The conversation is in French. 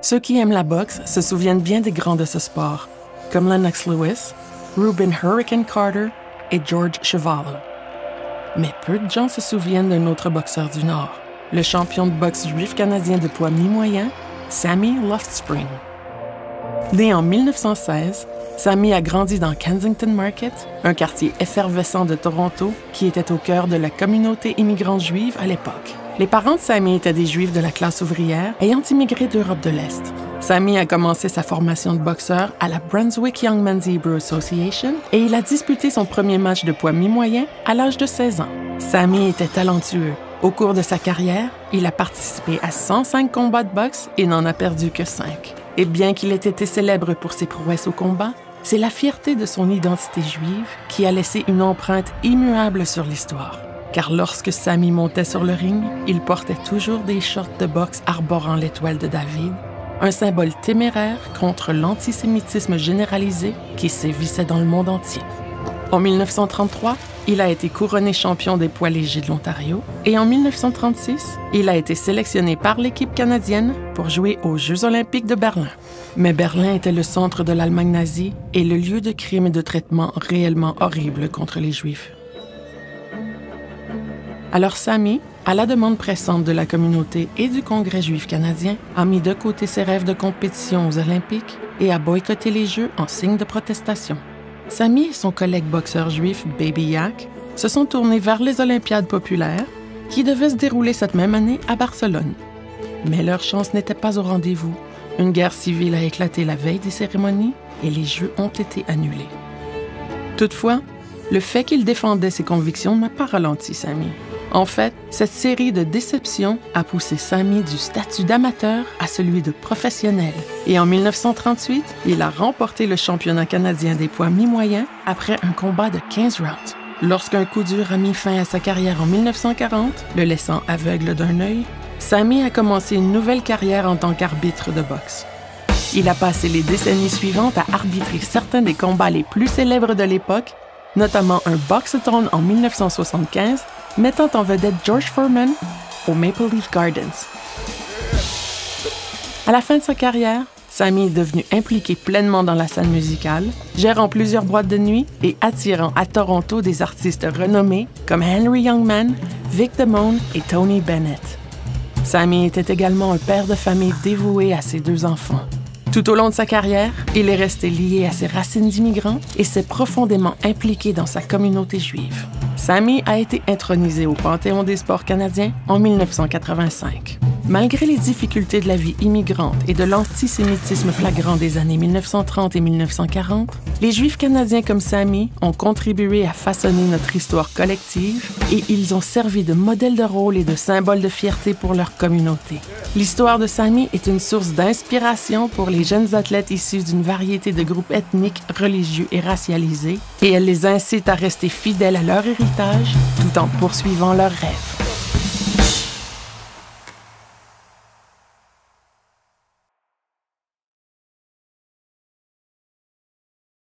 Ceux qui aiment la boxe se souviennent bien des grands de ce sport, comme Lennox Lewis, Rubin Hurricane Carter et George Chuvalo. Mais peu de gens se souviennent d'un autre boxeur du Nord, le champion de boxe juif canadien de poids mi-moyen, Sammy Loftspring. Né en 1916, Sammy a grandi dans Kensington Market, un quartier effervescent de Toronto qui était au cœur de la communauté immigrante juive à l'époque. Les parents de Sammy étaient des Juifs de la classe ouvrière ayant immigré d'Europe de l'Est. Sammy a commencé sa formation de boxeur à la Brunswick Young Men's Hebrew Association et il a disputé son premier match de poids mi-moyen à l'âge de 16 ans. Sammy était talentueux. Au cours de sa carrière, il a participé à 105 combats de boxe et n'en a perdu que 5. Et bien qu'il ait été célèbre pour ses prouesses au combat, c'est la fierté de son identité juive qui a laissé une empreinte immuable sur l'histoire. Car lorsque Sammy montait sur le ring, il portait toujours des shorts de boxe arborant l'étoile de David, un symbole téméraire contre l'antisémitisme généralisé qui sévissait dans le monde entier. En 1933, il a été couronné champion des poids légers de l'Ontario et en 1936, il a été sélectionné par l'équipe canadienne pour jouer aux Jeux olympiques de Berlin. Mais Berlin était le centre de l'Allemagne nazie et le lieu de crimes et de traitements réellement horribles contre les Juifs. Alors Sammy, à la demande pressante de la communauté et du Congrès juif canadien, a mis de côté ses rêves de compétition aux Olympiques et a boycotté les Jeux en signe de protestation. Sammy et son collègue boxeur juif Baby Yak se sont tournés vers les Olympiades populaires qui devaient se dérouler cette même année à Barcelone. Mais leur chance n'était pas au rendez-vous. Une guerre civile a éclaté la veille des cérémonies et les Jeux ont été annulés. Toutefois, le fait qu'il défendait ses convictions n'a pas ralenti Sammy. En fait, cette série de déceptions a poussé Sammy du statut d'amateur à celui de professionnel. Et en 1938, il a remporté le championnat canadien des poids mi-moyens après un combat de 15 rounds. Lorsqu'un coup dur a mis fin à sa carrière en 1940, le laissant aveugle d'un œil, Sammy a commencé une nouvelle carrière en tant qu'arbitre de boxe. Il a passé les décennies suivantes à arbitrer certains des combats les plus célèbres de l'époque, notamment un boxathon en 1975, mettant en vedette George Foreman au Maple Leaf Gardens. À la fin de sa carrière, Sammy est devenu impliqué pleinement dans la scène musicale, gérant plusieurs boîtes de nuit et attirant à Toronto des artistes renommés comme Henry Youngman, Vic Damone et Tony Bennett. Sammy était également un père de famille dévoué à ses 2 enfants. Tout au long de sa carrière, il est resté lié à ses racines d'immigrants et s'est profondément impliqué dans sa communauté juive. Sammy a été intronisé au Panthéon des sports canadiens en 1985. Malgré les difficultés de la vie immigrante et de l'antisémitisme flagrant des années 1930 et 1940, les Juifs canadiens comme Sammy ont contribué à façonner notre histoire collective et ils ont servi de modèle de rôle et de symbole de fierté pour leur communauté. L'histoire de Sammy est une source d'inspiration pour les jeunes athlètes issus d'une variété de groupes ethniques, religieux et racialisés, et elle les incite à rester fidèles à leur héritage tout en poursuivant leurs rêves.